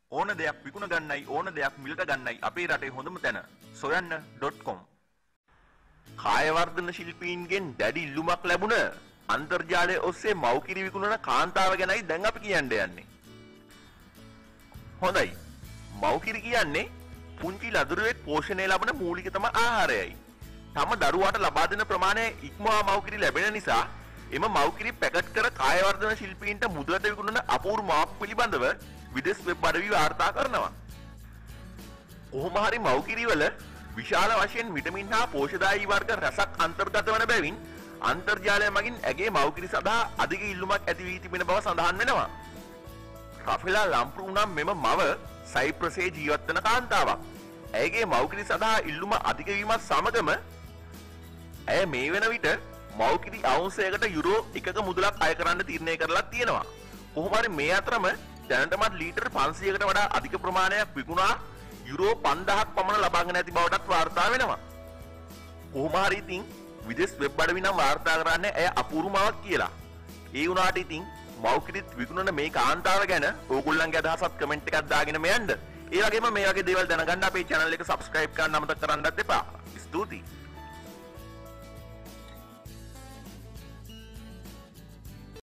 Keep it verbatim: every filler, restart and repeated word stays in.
ඕන දෙයක් විකුණ ගන්නයි ඕන දෙයක් මිලට ගන්නයි අපේ රටේ හොඳම තැන සොයන්න ඩොට් කොම්. කාය වර්ධන ශිල්පීන්ගෙන් දැඩි ඉල්ලුමක් ලැබුණ අන්තර්ජාලය ඔස්සේ මව්කිරි විකුණන කාන්තාව ගැනයි දැන් අපි කියන්න යන්නේ. හොඳයි. මව්කිරි කියන්නේ පුංචි ලදරුවෙක් පෝෂණය ලබන මූලිකතම ආහාරයයි. තම දරුවාට ලබා දෙන ප්‍රමාණය ඉක්මවා මව්කිරි ලැබෙන නිසා එම මව්කිරි පැකට් කර කාය වර්ධන ශිල්පීන්ට මුදලට විකුණන අපූර්ව මාප් පිළිබඳව විදේශ වෙබ් අඩවි වාර්තා කරනවා. කොහොම හරි මව්කිරි වල විශාල වශයෙන් විටමින් හා පෝෂදායී වර්ග රසක් අන්තර්ගත වන බැවින් අන්තර්ජාලය මගින් ඇගේ මව්කිරි සඳහා අධික ඉල්ලුමක් ඇති වී තිබෙන බව සඳහන් වෙනවා. රෆෙලා ලම්ප්‍රූ නම් මෙම මව සයිප්‍රසයේ ජීවත් වන කාන්තාවක්. ඇයගේ මව්කිරි සඳහා ඉල්ලුම අධික වීමත් සමගම ඇය මේ වෙන විට මව්කිරි අවුන්සයකට යුරෝ එකක මුදලක් අය කරන්න තීරණය කරලා තියෙනවා. කොහොම හරි මේ අතරම දැනටමත් ලීටර් පන්සියයකට වඩා අධික ප්‍රමාණයක් විකුණා යුරෝ පන්දාහක් පමණ ලබාගෙන ඇති බවටත් වාර්තා වෙනවා. කොහොම හරි ඉතින් විදේශ වෙබ් අඩවි නම් වාර්තා කරන්නේ ඇය අපූර්වමවක් කියලා. ඒ වුණාට ඉතින් මව්කිරිත් විකුණන මේ කාන්තාව ගැන ඕගොල්ලන්ගේ අදහසත් කමෙන්ට් එකක් දාගෙන මෙයන්ද. ඒ වගේම මේ වගේ දේවල් දැනගන්න අපේ channel එක subscribe කරන්න අමතක කරන්නත් එපා. ස්තුතියි.